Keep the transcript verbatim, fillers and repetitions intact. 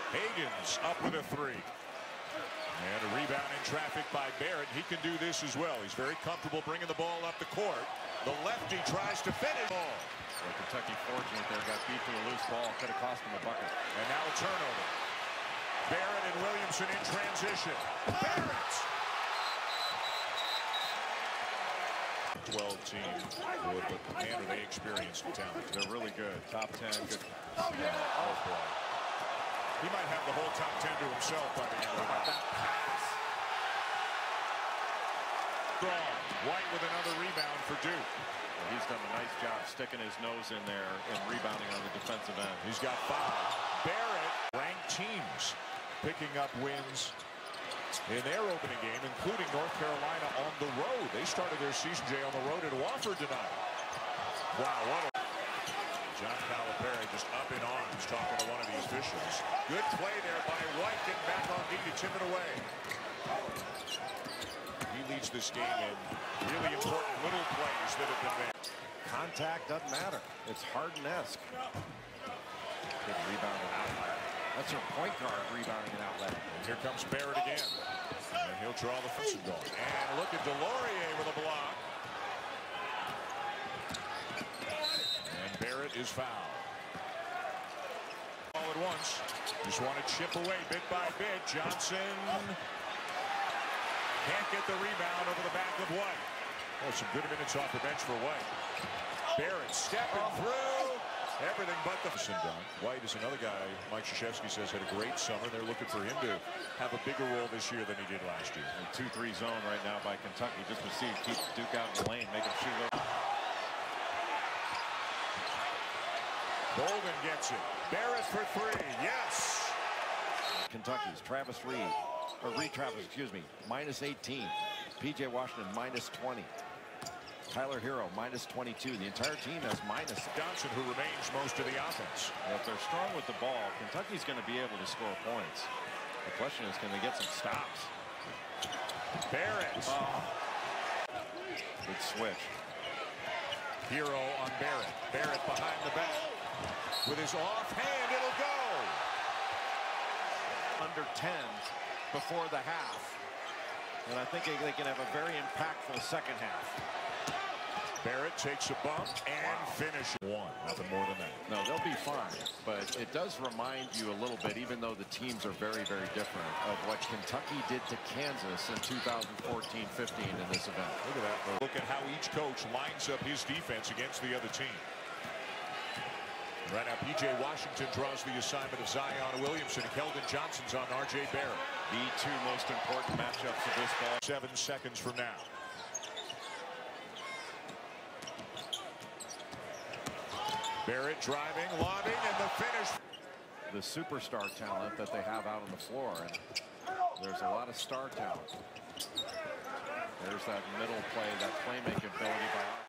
Higgins up with a three. And a rebound in traffic by Barrett. He can do this as well. He's very comfortable bringing the ball up the court. The lefty tries to finish. Ball. So Kentucky fortunate there, got beat to a loose ball. Could have cost him a bucket. And now a turnover. Barrett and Williamson in transition. Barrett! twelve team. Boy, but man, are they experienced and talented. They're really good. Top ten. Good. Oh, yeah. Oh, boy. He might have the whole top ten to himself by the end of the night. That pass. Strong. White with another rebound for Duke. Well, he's done a nice job sticking his nose in there and rebounding on the defensive end. He's got five. Barrett, ranked teams picking up wins in their opening game, including North Carolina on the road. They started their season, Jay, on the road at Wofford tonight. Wow, what a... John Calipari just up in arms talking to one of the officials. Good play there by White, getting back on D to tip it away. He leads this game in really important little plays that have been made. Contact doesn't matter. It's Harden-esque. Good rebound and outlet. That's her point guard rebounding an outlet. And here comes Barrett again. And he'll draw the first goal. And look at Delorier with a block. And Barrett is fouled. All at once. Just want to chip away bit by bit. Johnson can't get the rebound over the back of White. Oh, some good minutes off the bench for White. Barrett stepping through. Everything but the done. White is another guy Mike Krzyzewski says had a great summer. They're looking for him to have a bigger role this year than he did last year. two three zone right now by Kentucky. Just to see keep Duke out in the lane, make him shoot. Bolden gets it. Barrett for three. Yes. Kentucky's Travis Reed, or Reed Travis, excuse me, minus eighteen. P J Washington minus twenty. Tyler Hero minus twenty-two. The entire team has minus. Johnson, who remains most of the offense. Well, if they're strong with the ball, Kentucky's going to be able to score points. The question is, can they get some stops? Barrett. Oh. Good switch. Hero on Barrett. Barrett behind the back. With his offhand, it'll go. Under ten before the half. And I think they can have a very impactful second half. Barrett takes a bump and wow. finishes. One, nothing more than that. No, they'll be fine. But it does remind you a little bit, even though the teams are very, very different, of what Kentucky did to Kansas in two thousand fourteen fifteen in this event. Look at that. Look at how each coach lines up his defense against the other team. Right now, P J Washington draws the assignment of Zion Williamson. Keldon Johnson's on R J Barrett. The two most important matchups of this ball. Seven seconds from now. Barrett driving, lobbing, and the finish. The superstar talent that they have out on the floor. And there's a lot of star talent. There's that middle play, that playmaking ability by